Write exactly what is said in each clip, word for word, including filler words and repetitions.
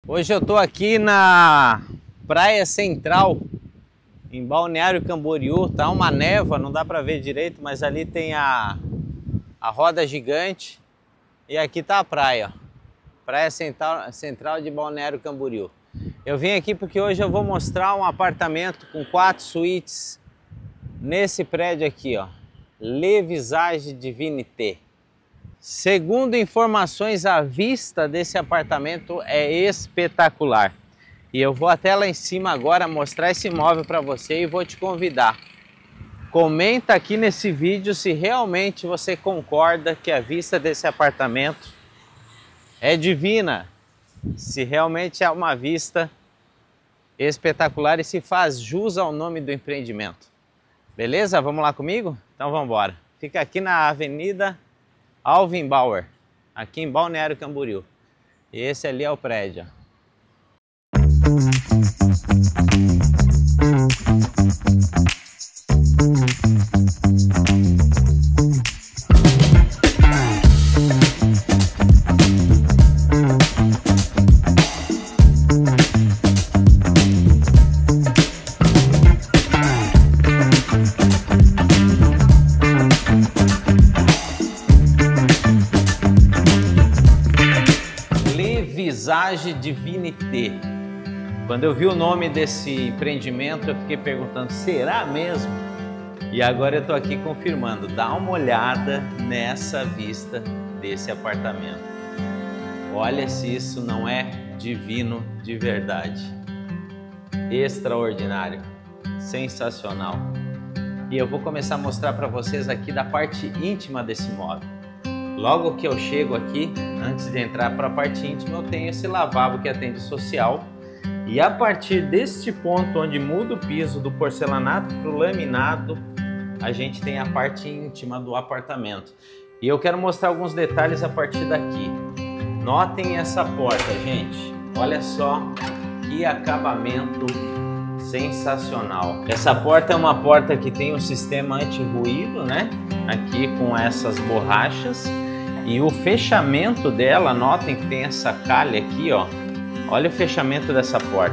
Hoje eu tô aqui na Praia Central, em Balneário Camboriú. Tá uma névoa, não dá para ver direito, mas ali tem a, a roda gigante e aqui tá a praia, ó. Praia Central, Central de Balneário Camboriú. Eu vim aqui porque hoje eu vou mostrar um apartamento com quatro suítes nesse prédio aqui, ó, Le Visage Divinité. Segundo informações, a vista desse apartamento é espetacular. E eu vou até lá em cima agora mostrar esse imóvel para você e vou te convidar. Comenta aqui nesse vídeo se realmente você concorda que a vista desse apartamento é divina. Se realmente é uma vista espetacular e se faz jus ao nome do empreendimento. Beleza? Vamos lá comigo? Então vamos embora. Fica aqui na Avenida Alvin Bauer, aqui em Balneário Camboriú. E esse ali é o prédio. Visage Divinité. Quando eu vi o nome desse empreendimento, eu fiquei perguntando, será mesmo? E agora eu tô aqui confirmando. Dá uma olhada nessa vista desse apartamento. Olha se isso não é divino de verdade. Extraordinário, sensacional. E eu vou começar a mostrar para vocês aqui da parte íntima desse imóvel. Logo que eu chego aqui, antes de entrar para a parte íntima, eu tenho esse lavabo que atende social. E a partir deste ponto, onde muda o piso do porcelanato para o laminado, a gente tem a parte íntima do apartamento. E eu quero mostrar alguns detalhes a partir daqui. Notem essa porta, gente. Olha só que acabamento sensacional. Essa porta é uma porta que tem um sistema anti-ruído, né? Aqui com essas borrachas. E o fechamento dela, notem que tem essa calha aqui, ó. Olha o fechamento dessa porta.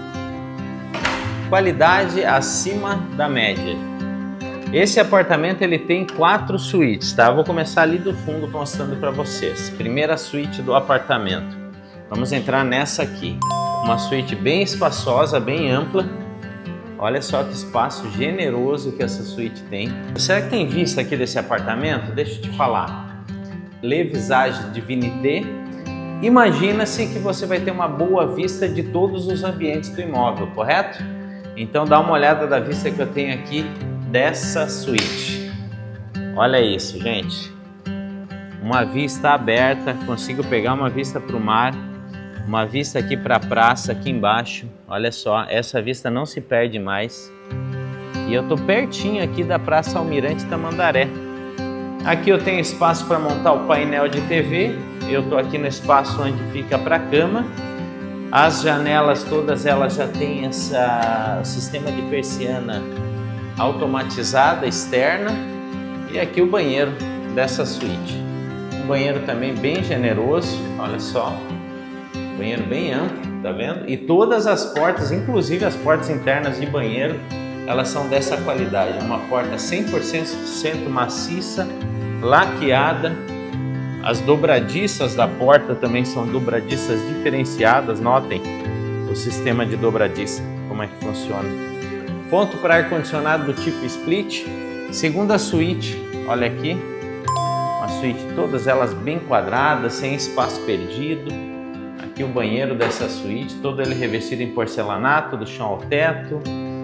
Qualidade acima da média. Esse apartamento ele tem quatro suítes, tá? Eu vou começar ali do fundo mostrando para vocês. Primeira suíte do apartamento. Vamos entrar nessa aqui. Uma suíte bem espaçosa, bem ampla. Olha só que espaço generoso que essa suíte tem. Será que tem vista aqui desse apartamento? Deixa eu te falar. Le Visage Divinité. Imagina-se que você vai ter uma boa vista de todos os ambientes do imóvel, correto? Então dá uma olhada da vista que eu tenho aqui dessa suíte. Olha isso, gente. Uma vista aberta, consigo pegar uma vista para o mar, uma vista aqui para a praça, aqui embaixo. Olha só, essa vista não se perde mais. E eu tô pertinho aqui da Praça Almirante Tamandaré. Aqui eu tenho espaço para montar o painel de T V. Eu tô aqui no espaço onde fica para cama. As janelas todas elas já têm essa sistema de persiana automatizada externa. E aqui o banheiro dessa suíte. Um banheiro também bem generoso, olha só. Banheiro bem amplo, tá vendo? E todas as portas, inclusive as portas internas de banheiro, elas são dessa qualidade. Uma porta cem por cento maciça, laqueada. As dobradiças da porta também são dobradiças diferenciadas. Notem o sistema de dobradiça, como é que funciona. Ponto para ar-condicionado do tipo split. Segunda suíte, olha aqui. Uma suíte, todas elas bem quadradas, sem espaço perdido. Aqui o banheiro dessa suíte, todo ele revestido em porcelanato, do chão ao teto.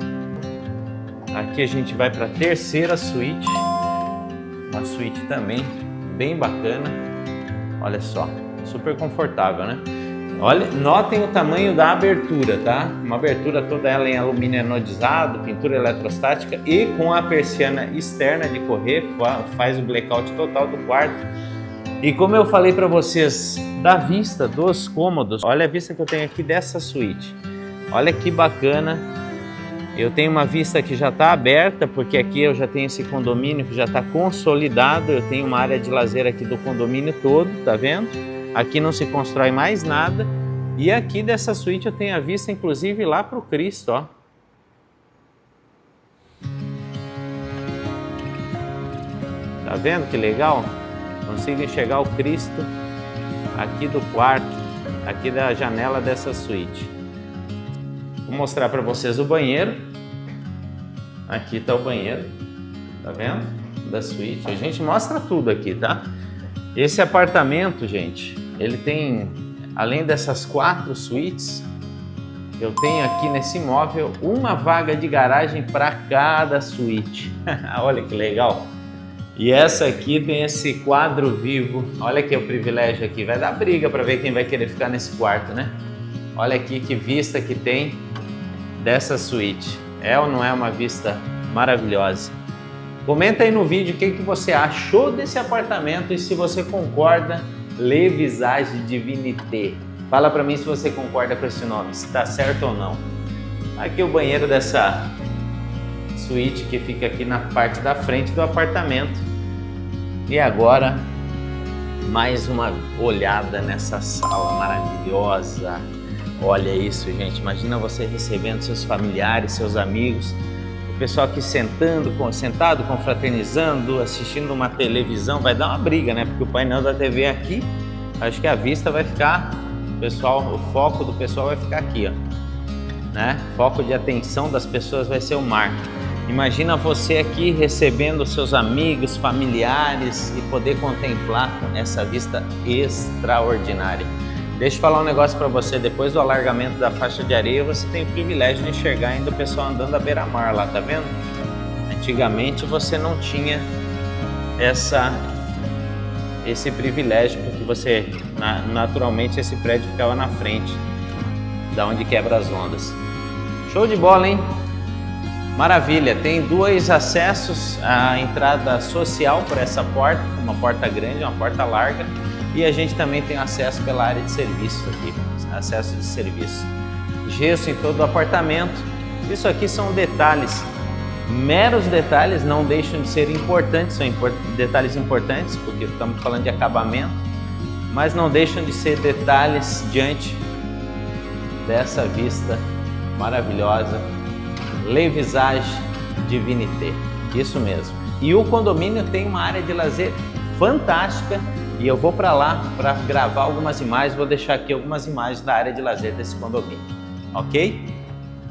Aqui a gente vai para a terceira suíte. Uma suíte também bem bacana. Olha só, super confortável, né? Olha, notem o tamanho da abertura, tá? Uma abertura toda ela em alumínio anodizado, pintura eletrostática e com a persiana externa de correr, faz o blackout total do quarto. E como eu falei para vocês da vista dos cômodos, olha a vista que eu tenho aqui dessa suíte. Olha que bacana. Eu tenho uma vista que já está aberta, porque aqui eu já tenho esse condomínio que já está consolidado. Eu tenho uma área de lazer aqui do condomínio todo, tá vendo? Aqui não se constrói mais nada. E aqui dessa suíte eu tenho a vista inclusive lá para o Cristo, ó. Tá vendo que legal? Consigo enxergar o Cristo aqui do quarto, aqui da janela dessa suíte. Vou mostrar para vocês o banheiro. Aqui tá o banheiro, tá vendo? Da suíte. A gente mostra tudo aqui, tá? Esse apartamento, gente, ele tem, além dessas quatro suítes, eu tenho aqui nesse imóvel uma vaga de garagem para cada suíte. Olha que legal! E essa aqui tem esse quadro vivo. Olha que é o privilégio aqui. Vai dar briga para ver quem vai querer ficar nesse quarto, né? Olha aqui que vista que tem dessa suíte. É ou não é uma vista maravilhosa? Comenta aí no vídeo o que, que você achou desse apartamento e se você concorda, Le Visage Divinité. Fala para mim se você concorda com esse nome, se está certo ou não. Aqui o banheiro dessa suíte que fica aqui na parte da frente do apartamento. E agora, mais uma olhada nessa sala maravilhosa. Olha isso, gente. Imagina você recebendo seus familiares, seus amigos, o pessoal aqui sentando, sentado, confraternizando, assistindo uma televisão. Vai dar uma briga, né? Porque o painel da T V aqui, acho que a vista vai ficar, o pessoal, o foco do pessoal vai ficar aqui, ó, né? Foco de atenção das pessoas vai ser o mar. Imagina você aqui recebendo seus amigos, familiares e poder contemplar essa vista extraordinária. Deixa eu falar um negócio para você, depois do alargamento da faixa de areia, você tem o privilégio de enxergar ainda o pessoal andando à beira-mar lá, tá vendo? Antigamente você não tinha essa, esse privilégio, porque você, naturalmente, esse prédio ficava na frente, da onde quebra as ondas. Show de bola, hein? Maravilha, tem dois acessos, a entrada social por essa porta, uma porta grande, uma porta larga, e a gente também tem acesso pela área de serviços aqui, acesso de serviço. Gesso em todo o apartamento. Isso aqui são detalhes, meros detalhes, não deixam de ser importantes, são import detalhes importantes, porque estamos falando de acabamento, mas não deixam de ser detalhes diante dessa vista maravilhosa. Le Visage Divinité, isso mesmo. E o condomínio tem uma área de lazer fantástica e eu vou para lá para gravar algumas imagens, vou deixar aqui algumas imagens da área de lazer desse condomínio, ok?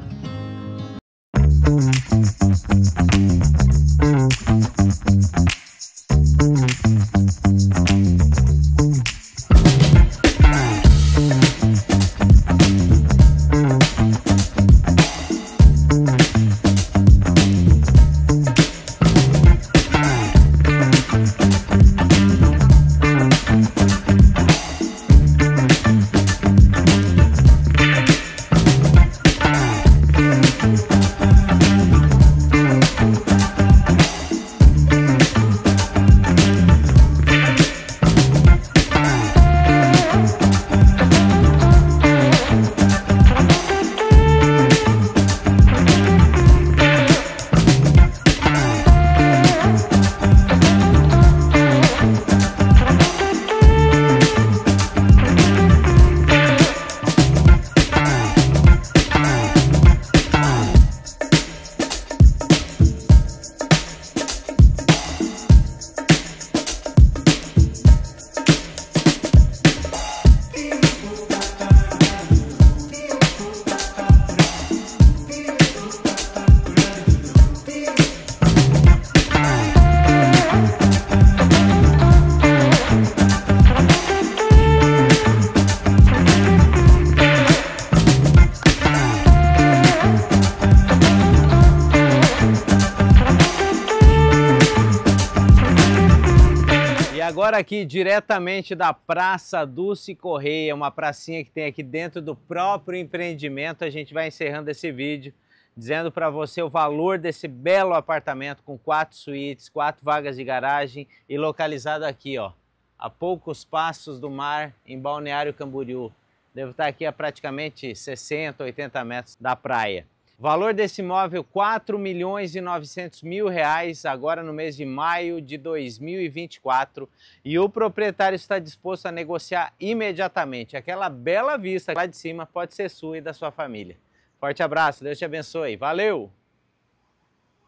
Agora aqui diretamente da Praça Dulce Correia, uma pracinha que tem aqui dentro do próprio empreendimento, a gente vai encerrando esse vídeo dizendo para você o valor desse belo apartamento com quatro suítes, quatro vagas de garagem e localizado aqui, ó, a poucos passos do mar, em Balneário Camboriú. Devo estar aqui a praticamente sessenta, oitenta metros da praia. Valor desse imóvel, quatro milhões e novecentos mil reais, agora no mês de maio de dois mil e vinte e quatro. E o proprietário está disposto a negociar imediatamente. Aquela bela vista lá de cima pode ser sua e da sua família. Forte abraço, Deus te abençoe. Valeu!